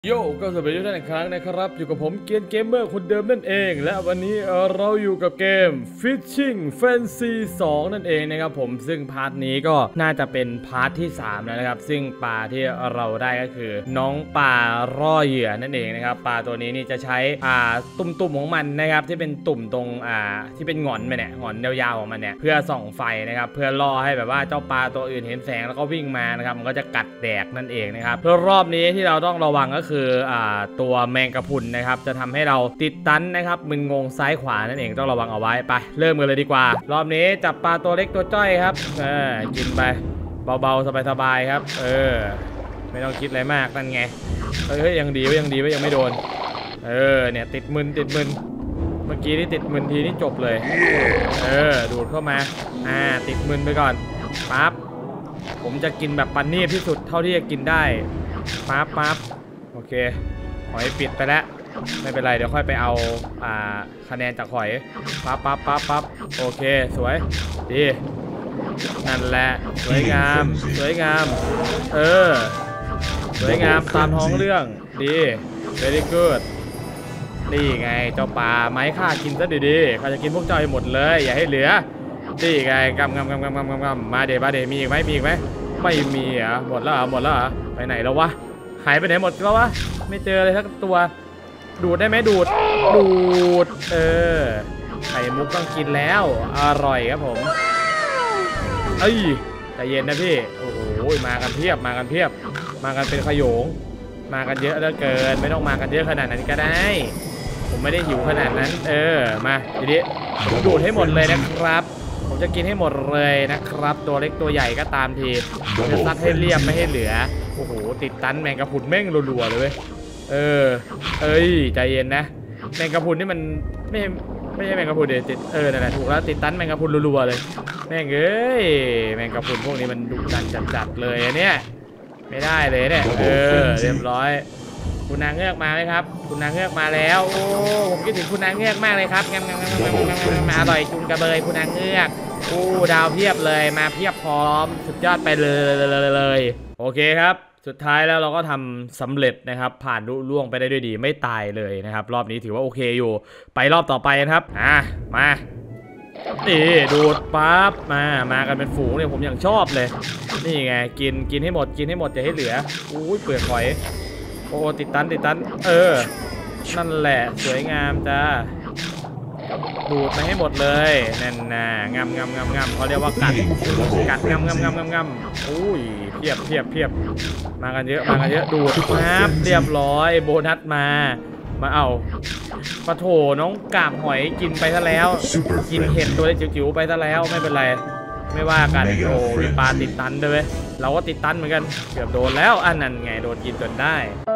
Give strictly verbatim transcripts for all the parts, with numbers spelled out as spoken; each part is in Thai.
โย่ก็สวัสดีทุกท่านอีกครั้งนะครับอยู่กับผมเกียนเกมเมอร์คนเดิมนั่นเองและวันนี้เราอยู่กับเกม Fishing Frenzy สองนั่นเองนะครับผมซึ่งพาร์ทนี้ก็น่าจะเป็นพาร์ทที่สามแล้วนะครับซึ่งปลาที่เราได้ก็คือน้องปลาร่อเหยื่อนั่นเองนะครับปลาตัวนี้นี่จะใช้อ่าตุ่มๆของมันนะครับที่เป็นตุ่มตรงอ่าที่เป็นหงอนมันเนี่ยหงอนยาวๆของมันเนี่ยเพื่อส่องไฟนะครับเพื่อล่อให้แบบว่าเจ้าปลาตัวอื่นเห็นแสงแล้วก็วิ่งมานะครับมันก็จะกัดแดกนั่นเองนะครับเพื่อรอบนี้ที่เราต้องระวังก็คืออ่าตัวแมงกะพรุนนะครับจะทำให้เราติดตันนะครับมึนงงซ้ายขวานั่นเองต้องระวังเอาไว้ไปเริ่มกันเลยดีกว่ารอบนี้จับปลาตัวเล็กตัวจ้อยครับเออกินไปเบาๆสบายๆครับเออไม่ต้องคิดอะไรมากนั่นไงเฮ้ยยังดีว่ายังดีว่ายังไม่โดนเออเนี่ยติดมึนติดมึนเมื่อกี้นี่ติดมึนทีนี่จบเลยเออดูดเข้ามาอ่าติดมึนไปก่อนปั๊บผมจะกินแบบปันนี่ที่สุดเท่าที่จะกินได้ปั๊บปั๊บโอเคหอยปิดไปแล้วไม่เป็นไรเดี๋ยวค่อยไปเอาอ่าคะแนนจากหอยปั๊บปั๊บปั๊บปั๊บโอเคสวยดีนั่นแหละสวยงามสวยงามเออสวยงามตามท้องเรื่องดี very good นี่ไงเจ้าปลาไม้ข้ากินซะดีๆข้าจะกินพวกเจ้าให้หมดเลยอย่าให้เหลือนี่ไงกำกำกำกำกำกำมาเดี๋ยวมาเดี๋ยวมีอีกไหมมีอีกไหมไม่มีอ่ะหมดแล้วหมดแล้วไปไหนแล้ววะหายไปไหนหมดแล้ววะไม่เจอเลยสักตัวดูดได้ไหมดูดดูดเออไข่มุกต้องกินแล้วอร่อยครับผมเอ้ยใจเย็นนะพี่โอ้โหมากันเพียบมากันเพียบมากันเป็นขโยงมากันเยอะเหลือเกินไม่ต้องมากันเยอะขนาดนั้นก็ได้ผมไม่ได้หิวขนาดนั้นเออมาทีนี้ผมดูดให้หมดเลยนะครับผมจะกินให้หมดเลยนะครับตัวเล็กตัวใหญ่ก็ตามทีจะซัดให้เรียบไม่ให้เหลือโอ้โหติดตันแมงกะพรุนแม่งรัวๆเลยเออเอ้ยใจเย็นนะแมงกะพรุนนี่มันไม่ไม่ใช่แมงกะพรุนเดี๋ยวติดเออนั่นแหละถูกแล้วติดตันแมงกะพรุนรัวๆเลยแม่งเอ้ยแมงกะพรุนพวกนี้มันดุดันจัดๆเลยเนี่ยไม่ได้เลยเนี่ยเออเรียบร้อยคุณนางเงือกมาไหมครับคุณนางเงือกมาแล้วโอ้ผมคิดถึงคุณนางเงือกมากเลยครับงามๆๆๆมาอร่อยจุนกระเบยคุณนางเงือกโอ้ดาวเพียบเลยมาเพียบพร้อมสุดยอดไปเลยโอเคครับสุดท้ายแล้วเราก็ทำสำเร็จนะครับผ่านล่วงไปได้ด้วยดีไม่ตายเลยนะครับรอบนี้ถือว่าโอเคอยู่ไปรอบต่อไปนะครับอ่ะมานี่ดูดปั๊บมามากันเป็นฝูงเนี่ยผมอย่างชอบเลยนี่ไงกินกินให้หมดกินให้หมดอย่าให้เหลืออุ้ยเปลือกหอยโอ้ติดตันติดตันเออนั่นแหละสวยงามจ้าดูดมาให้หมดเลยนั่นน่ะงามงามงามงามเขาเรียกว่ากัดกัดงามงามงามงามงามอุ้ยเพียบเพียบเพียบมากันเยอะมากันเยอะดูดครับเรียบร้อยโบนัสมามาเอาปะโถน้องกาบหอยกินไปซะแล้วกินเห็ดตัวเล็กจิ๋วๆไปซะแล้วไม่เป็นไรไม่ว่ากันโอ้มีปลาติดตันด้วยเราก็ติดตันเหมือนกันเกือบโดนแล้วอันนั้นไงโดนกินจนได้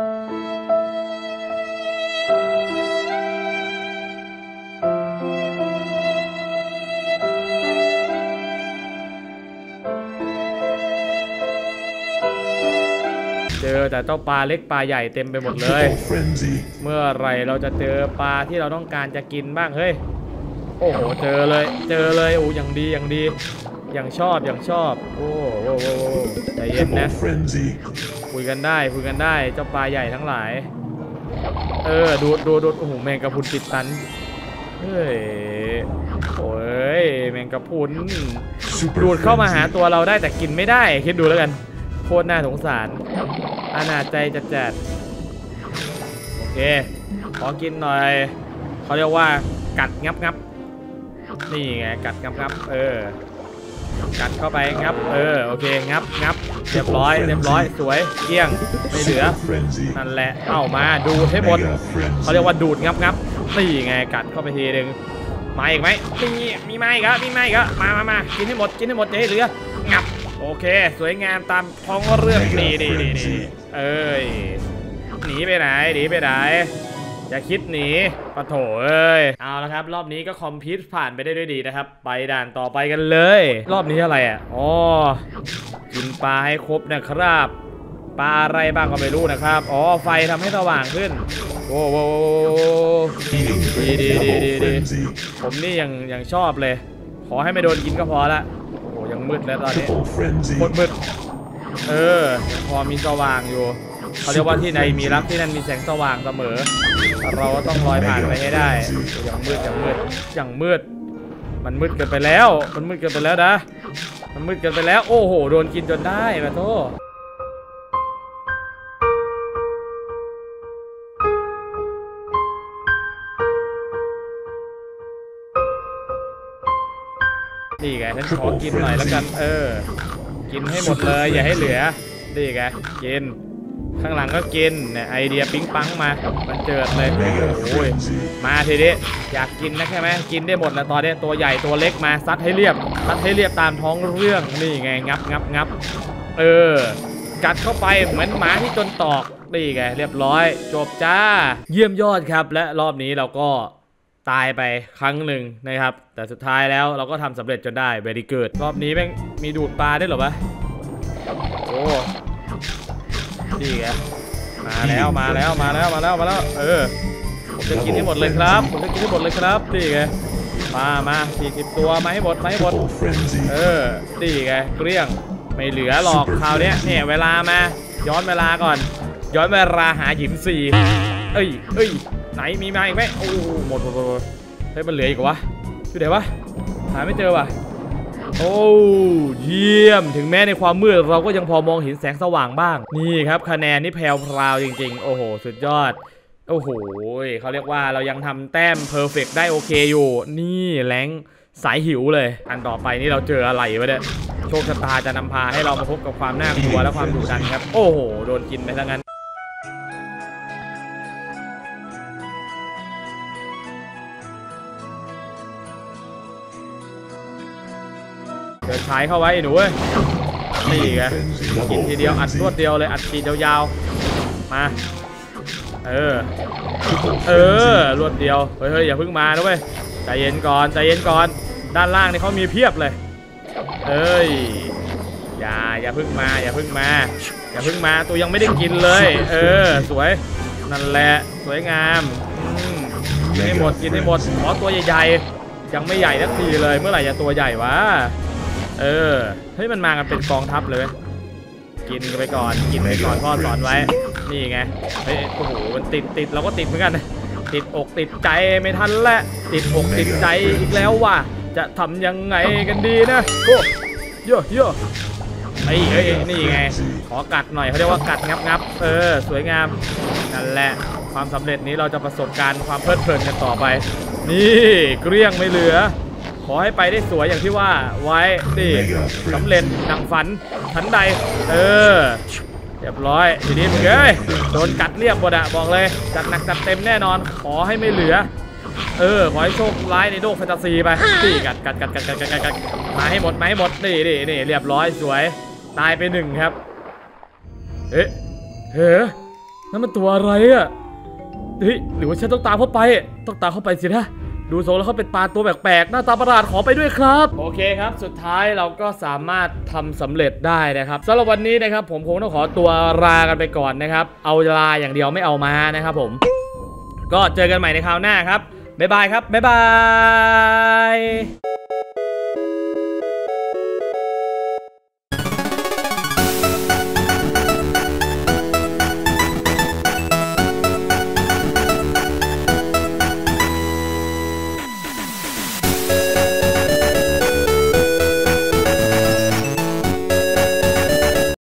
เจอแต่เจ้าปลาเล็กปลาใหญ่เต็มไปหมดเลยเมื่อไรเราจะเจอปลาที่เราต้องการจะกินบ้างเฮ้ยโอ้โหเจอเลยเจอเลยโอ้อย่างดีอย่างดีอย่างชอบอย่างชอบโอ้โหใจเย็นนะคุยกันได้คุยกันได้เจ้าปลาใหญ่ทั้งหลายเออดูดูดูโอ้โหแมงกะพรุนติดตันเฮ้ยโอ้ยแมงกะพรุนดูดเข้ามาหาตัวเราได้แต่กินไม่ได้คิดดูแล้วกันโคตรน่าสงสารอนาจใจจัดๆโอเคขอกินหน่อยเขาเรียกว่ากัดงับงับนี่ไงกัดงับงับเออกัดเข้าไปงับเออโอเคงับงับเรียบร้อยเรียบร้อยสวยเกลี้ยงไม่เหลือนั่นแหละเอามาดูให้หมดเขาเรียกว่าดูดงับงับนี่ไงกัดเข้าไปทีนึงมาอีกไหมมีมีมาอีกครับมีมาอีกครับมามามากินให้หมดกินให้หมดจะให้เหลืองับโอเคสวยงามตามท้องเรื่องนี่นี่นี่นี่เอ้ยหนีไปไหนหนีไปไหนอย่าคิดหนีปะโถเอ้ยเอาละครับรอบนี้ก็คอมพิวต์ผ่านไปได้ด้วยดีนะครับไปด่านต่อไปกันเลยรอบนี้อะไรอ่ะอ๋อกินปลาให้ครบนะครับปลาอะไรบ้างก็ไม่รู้นะครับอ๋อไฟทำให้สว่างขึ้นโอ้โหดีดีดีดีดีผมนี่ยังยังชอบเลยขอให้ไม่โดนกินก็พอละโอ้ยังมืดแล้วตอนนี้หมดมืดเออพอมีสว่างอยู่เขาเรียกว่าที่ใดมีรักที่นั่นมีแสงสว่างเสมอเราต้องลอยผ่านไปให้ได้อย่างมืดอย่างมืดอย่างมืดมันมืดเกินไปแล้วมันมืดเกินไปแล้วนะมันมืดเกินไปแล้วโอ้โหโดนกินจนได้มาโทษนี่ไงฉันขอกินหน่อยแล้วกันเออกินให้หมดเลยอย่าให้เหลือนี่ไงกินข้างหลังก็กินเนี่ยไอเดียปิ๊งปังมามันเจิดเลยโอ้ยมาทีนี้อยากกินนะใช่ไหมกินได้หมดแล้วตอนนี้ตัวใหญ่ตัวเล็กมาซัดให้เรียบซัดให้เรียบตามท้องเรื่องนี่ไงงับงับงับเออกัดเข้าไปเหมือนหมาที่จนตอกนี่ไงเรียบร้อยจบจ้าเยี่ยมยอดครับและรอบนี้เราก็ตายไปครั้งหนึ่งนะครับแต่สุดท้ายแล้วเราก็ทำสำเร็จจนได้เวรีเกิดรอบนี้แม่งมีดูดปลาได้หรอวะโอ้ดีไงมาแล้วมาแล้วมาแล้วมาแล้วมาแล้วเออผมจะกินให้หมดเลยครับผมจะกินให้หมดเลยครับดีไงมามาสี่สิบตัวมาให้หมดมาให้หมดเออดีไงเกลี้ยงไม่เหลือหรอกคราวนี้เนี่ยเวลามาย้อนเวลาก่อนย้อนเวลาหาหยิมสี่เอ้ยเอ้ยไหนมีมาอีกไหมโอ้หมดหมดหมดเฮ้ยมันเหลืออีกวะอยู่ไหนวะหาไม่เจอวะโอ้เยี่ยมถึงแม้ในความมืดเราก็ยังพอมองเห็นแสงสว่างบ้างนี่ครับคะแนนนี่แผ่วพราวจริงๆโอ้โหสุดยอดโอ้โหเขาเรียกว่าเรายังทำแต้มเพอร์เฟกต์ได้โอเคอยู่นี่แรงสายหิวเลยอันต่อไปนี่เราเจออะไรวะเนี่ยโชคชะตาจะนำพาให้เรามาพบกับความน่ากลัวและความดุดันครับโอ้โหโดนกินไปซะงั้นเดินฉายเข้าไว้หนูเว้ยนี่ไงกินทีเดียวอัดรวดเดียวเลยอัดทีเดียวยาวมาเออเออรวดเดียวเฮ้ยอย่าเพิ่งมานะเว้ยใจเย็นก่อนใจเย็นก่อนด้านล่างนี่เขามีเพียบเลยเอ้ยอย่าอย่าเพิ่งมาอย่าเพิ่งมาอย่าเพิ่งมาตัวยังไม่ได้กินเลยเออสวยนั่นแหละสวยงามกินให้หมดกินให้หมดขอตัวใหญ่ๆยังไม่ใหญ่สักทีเลยเมื่อไหร่จะตัวใหญ่วะเออเฮ้ยมันมากันเป็นกองทัพเลยกินกันไปก่อนกินไปก่อนพ่อสอนไว้นี่ไงเฮ้ยโอ้โหมันติดติดเราก็ติดเหมือนกันติดอกติดใจไม่ทันและติดอกติดใจอีกแล้วว่ะจะทำยังไงกันดีนะโอ้เยอะเยอะไอ้เฮ้ยนี่ไงขอกัดหน่อยเขาเรียกว่ากัดงับงับเออสวยงามนั่นแหละความสำเร็จนี้เราจะประสบการณ์ความเพลิดเพลินกันต่อไปนี่เกลี้ยงไม่เหลือขอให้ไปได้สวยอย่างที่ว่าไว้ดิสำเร็จดังฝันทันใดเออเรียบร้อยทีนี้มึงเอ้ยโดนกัดเรียบหมดอะบอกเลยจัดหนักจัดเต็มแน่นอนขอให้ไม่เหลือเออขอให้โชคร้ายในโลกแฟนตาซีไปนี่กัดกัดกัดกัดกัดกัดกัดมาให้หมดมาให้หมดนี่นี่นี่เรียบร้อยสวยตายไปหนึ่งครับเอ๊ะเฮ้ยนั่นมันตัวอะไรอะเฮ้ยหรือว่าฉันต้องตามเข้าไปต้องตามเข้าไปสินะดูทรงแล้วเขาเป็นปลาตัวแปลกๆหน้าตาประหลาดขอไปด้วยครับโอเคครับสุดท้ายเราก็สามารถทำสำเร็จได้นะครับสำหรับวันนี้นะครับผมคงต้องขอตัวลากันไปก่อนนะครับเอาลาอย่างเดียวไม่เอามานะครับผมก็เจอกันใหม่ในคราวหน้าครับบ๊ายบายครับบ๊ายบาย